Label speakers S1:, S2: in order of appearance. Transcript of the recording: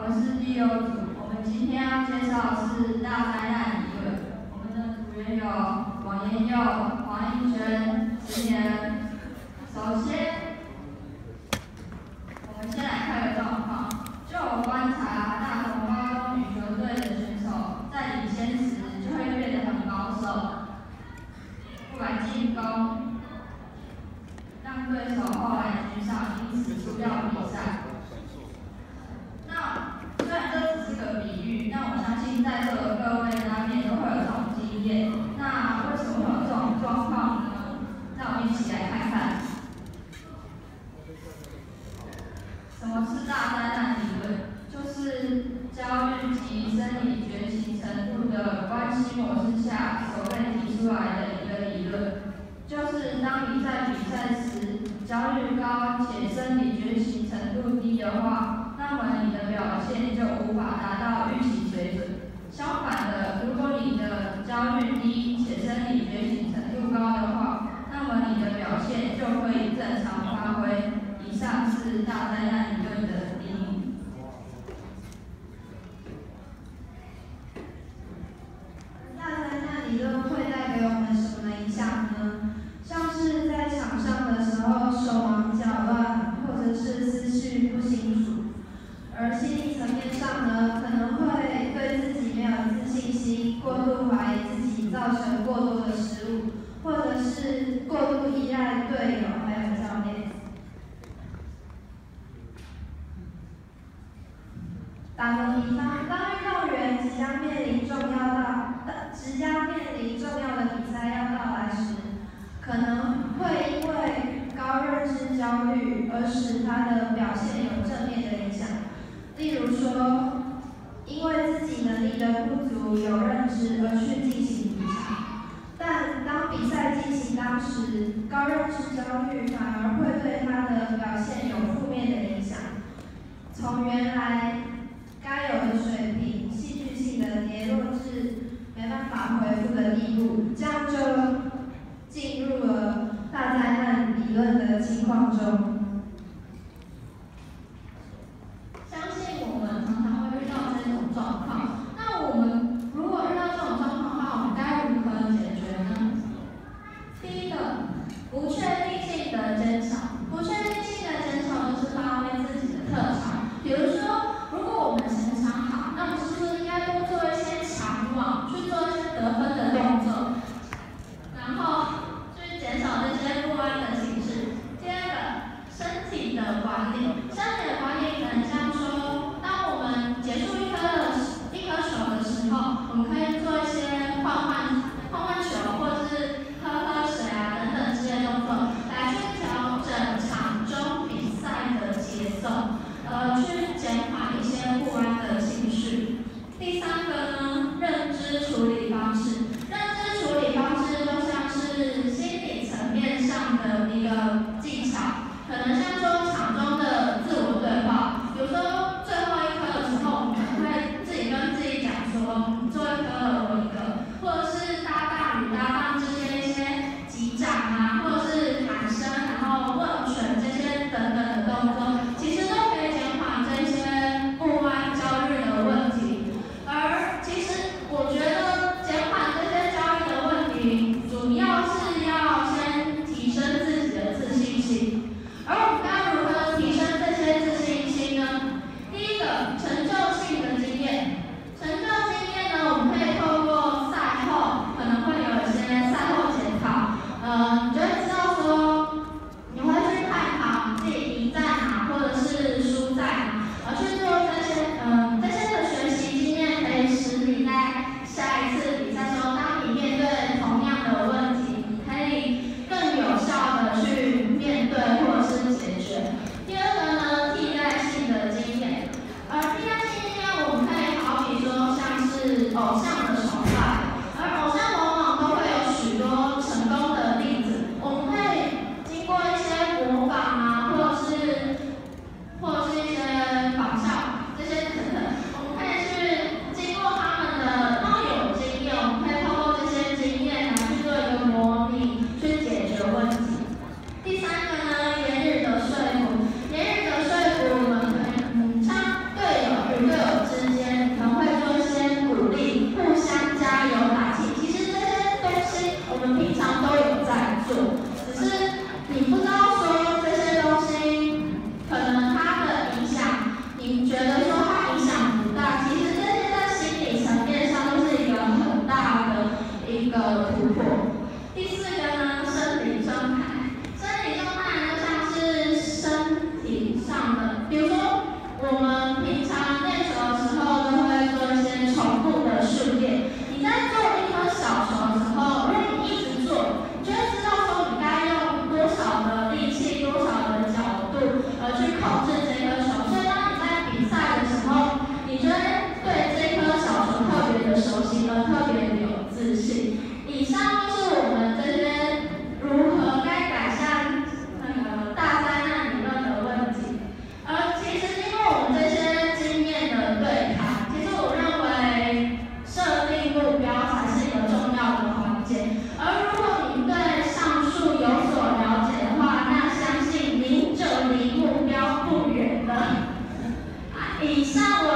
S1: 我是第六组。我们今天要介绍的是大灾难理论。我们的组员有王延佑、黄映轩、石岩。首先，我们先来看个状况。就我观察，大同高中女球队的选手在领先时就会变得很保守，不敢进攻，让对手后来居上，因此输掉比赛。那虽然这只是个比喻，但我相信在座的各位难免都会有这种经验。那为什么会有这种状况呢？让我们一起来看看。什么是大灾难理论？就是教育及生理觉醒程度的关系模式下所被提出来的一个理论。就是当你在比赛时焦虑高且生理觉醒程度低的话，那么你的表现就无法达到预期水准。相反的，如果你的焦虑低且生理觉醒程度高的话，那么你的表现就可以正常发挥。以上是大灾难理论的定义。
S2: 大灾难理论会带给我们什么影响呢？像是在场上的时候手忙脚乱，或者是思绪不清楚。而心理层面上呢，可能会对自己没有自信心，过度怀疑自己，造成过多的失误，或者是过度依赖队友还有教练。打个比方，当运动员即将面临重要的比赛要到来时，可能会因为高认知焦虑而使他的表现有正面的影响。例如说，因为自己能力的不足有认知而去进行比赛，但当比赛进行当时，高认知焦虑反而会对他的表现有负面的影响，从原来该有的水平戏剧性的跌落至没办法恢复的地步，这样就进入了大灾难理论的情况中。
S3: 我们平常练球的时候都会做一些重复的训练。你在做一颗小球的时候，如果你一直做，你就会知道说你该用多少的力气、多少的角度去控制这颗球。所以当你在比赛的时候，你就会对这颗小球特别的熟悉，特别的有自信。以上就是我们这些如何该改善大灾难理论的问题。其实经过我们这些经验的对谈，其实我认为设定目标才是一个重要的环节。而如果您对上述有所了解的话，那相信您就离目标不远了。以上